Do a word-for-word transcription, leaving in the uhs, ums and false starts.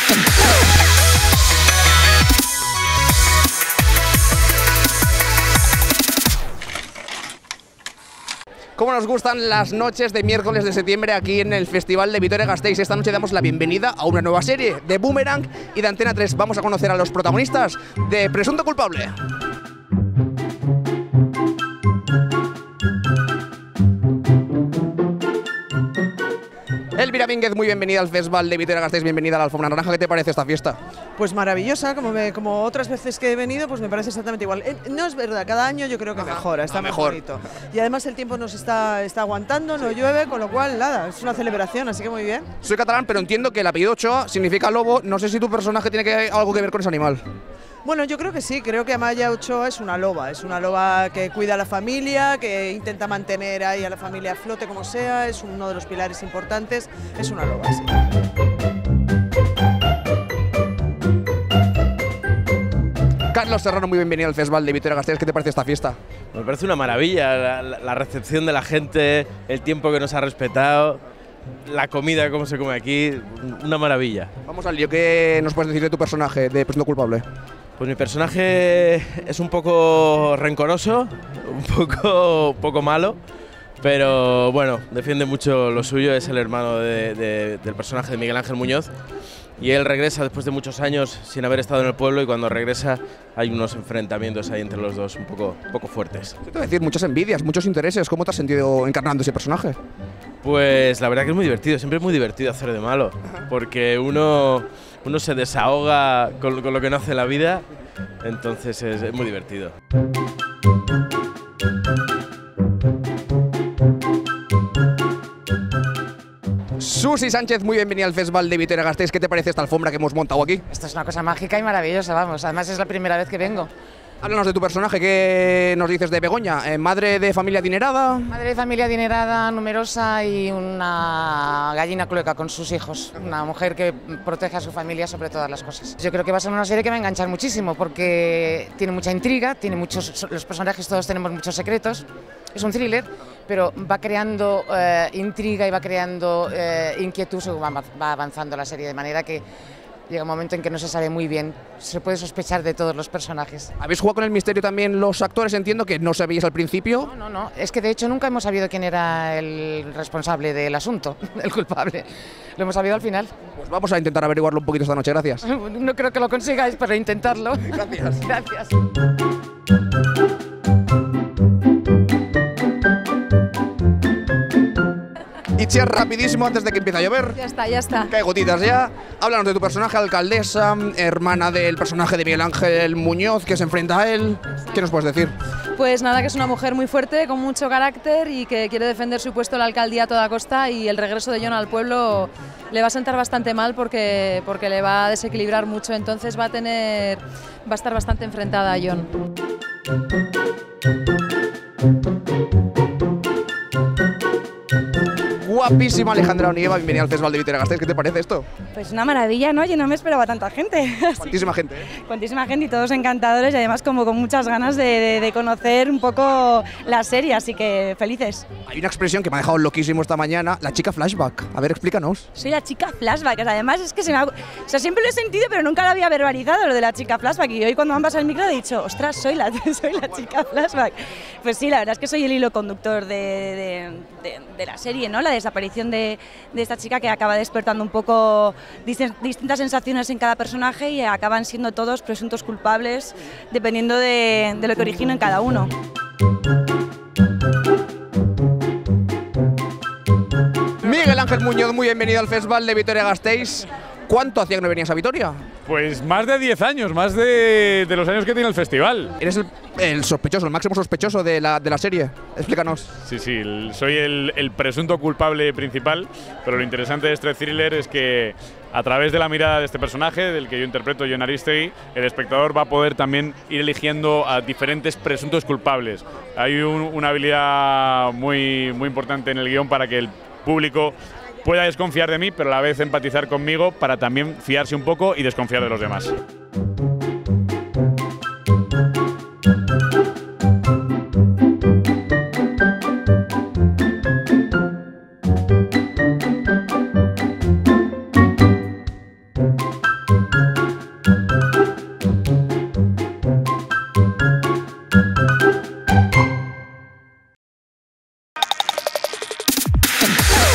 ¿Cómo nos gustan las noches de miércoles de septiembre aquí en el Festival de Vitoria-Gasteiz? Esta noche damos la bienvenida a una nueva serie de Boomerang y de Antena tres. Vamos a conocer a los protagonistas de Presunto Culpable. Elvira Mínguez, muy bienvenida al Festival de Vitoria-Gasteiz, bienvenida a la Alfombra Naranja. ¿Qué te parece esta fiesta? Pues maravillosa, como, me, como otras veces que he venido, pues me parece exactamente igual. Eh, no es verdad, cada año yo creo que Ajá, mejora, está mejor. bonito. Y además el tiempo nos está, está aguantando, no llueve, con lo cual nada, es una celebración, así que muy bien. Soy catalán, pero entiendo que el apellido Ochoa significa lobo. No sé si tu personaje tiene que, algo que ver con ese animal. Bueno, yo creo que sí, creo que Amaya Ochoa es una loba, es una loba que cuida a la familia, que intenta mantener ahí a la familia a flote como sea, es uno de los pilares importantes, es una loba, sí. Carlos Serrano, muy bienvenido al Festival de Vitoria-Gasteiz. ¿Qué te parece esta fiesta? Me parece una maravilla, la, la recepción de la gente, el tiempo que nos ha respetado, la comida, cómo se come aquí, una maravilla. Vamos al lío, ¿qué nos puedes decir de tu personaje de Presunto Culpable? Pues mi personaje es un poco rencoroso, un poco, un poco malo, pero bueno, defiende mucho lo suyo, es el hermano de, de, del personaje de Miguel Ángel Muñoz. Y él regresa después de muchos años sin haber estado en el pueblo y cuando regresa hay unos enfrentamientos ahí entre los dos un poco, un poco fuertes. Te voy a decir, muchas envidias, muchos intereses. ¿Cómo te has sentido encarnando ese personaje? Pues la verdad que es muy divertido, siempre es muy divertido hacer de malo, porque uno, uno se desahoga con, con lo que no hace en la vida, entonces es, es muy divertido. Susi Sánchez, muy bienvenida al Festival de Vitoria-Gasteiz. ¿Qué te parece esta alfombra que hemos montado aquí? Esto es una cosa mágica y maravillosa, vamos. Además es la primera vez que vengo. Háblanos de tu personaje, ¿qué nos dices de Begoña? Eh, ¿Madre de familia adinerada? Madre de familia adinerada, numerosa y una gallina clueca con sus hijos. Una mujer que protege a su familia sobre todas las cosas. Yo creo que va a ser una serie que va a enganchar muchísimo porque tiene mucha intriga, tiene muchos, los personajes todos tenemos muchos secretos. Es un thriller, pero va creando eh, intriga y va creando eh, inquietud según va, va avanzando la serie, de manera que llega un momento en que no se sabe muy bien, se puede sospechar de todos los personajes. ¿Habéis jugado con el misterio también los actores? Entiendo que no sabíais al principio. No, no, no, es que de hecho nunca hemos sabido quién era el responsable del asunto, el culpable. Lo hemos sabido al final. Pues vamos a intentar averiguarlo un poquito esta noche, gracias. No creo que lo consigáis, pero intentarlo. Gracias. Gracias. Itziar, rapidísimo antes de que empiece a llover. Ya está, ya está. Cae gotitas ya. Háblanos de tu personaje, alcaldesa, hermana del personaje de Miguel Ángel Muñoz, que se enfrenta a él. ¿Qué nos puedes decir? Pues nada, que es una mujer muy fuerte, con mucho carácter y que quiere defender su puesto en la alcaldía a toda costa, y el regreso de Jon al pueblo le va a sentar bastante mal porque, porque le va a desequilibrar mucho, entonces va a tener, va a estar bastante enfrentada a Jon. Guapísima Alejandra Onieva, bienvenida al Festival de Vitoria-Gasteiz. ¿Qué te parece esto? Pues una maravilla, ¿no? Yo no me esperaba tanta gente. Cuantísima gente, ¿eh? Cuantísima gente y todos encantadores y además como con muchas ganas de, de, de conocer un poco la serie, así que felices. Hay una expresión que me ha dejado loquísimo esta mañana, la chica flashback. A ver, explícanos. Soy la chica flashback, además es que se me ha... O sea, siempre lo he sentido, pero nunca lo había verbalizado, lo de la chica flashback, y hoy cuando me han pasado el micro he dicho, ostras, soy la, soy la chica flashback. Pues sí, la verdad es que soy el hilo conductor de, de, de, de la serie, ¿no? La desaparición de, de esta chica que acaba despertando un poco distintas sensaciones en cada personaje y acaban siendo todos presuntos culpables dependiendo de, de lo que origina en cada uno. Miguel Ángel Muñoz, muy bienvenido al Festival de Vitoria-Gasteiz. ¿Cuánto hacía que no venías a Vitoria? Pues más de diez años, más de, de los años que tiene el festival. Eres el, el sospechoso, el máximo sospechoso de la, de la serie. Explícanos. Sí, sí, el, soy el, el presunto culpable principal, pero lo interesante de este thriller es que a través de la mirada de este personaje, del que yo interpreto, Jon Aristegui, el espectador va a poder también ir eligiendo a diferentes presuntos culpables. Hay un, una habilidad muy, muy importante en el guión para que el público pueda desconfiar de mí, pero a la vez empatizar conmigo para también fiarse un poco y desconfiar de los demás. Adiós.